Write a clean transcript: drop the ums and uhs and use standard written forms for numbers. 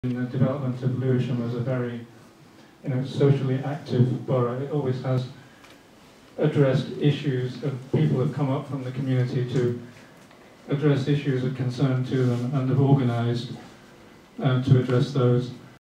The development of Lewisham as a very, socially active borough. It always has addressed issues, people have come up from the community to address issues of concern to them and have organised to address those.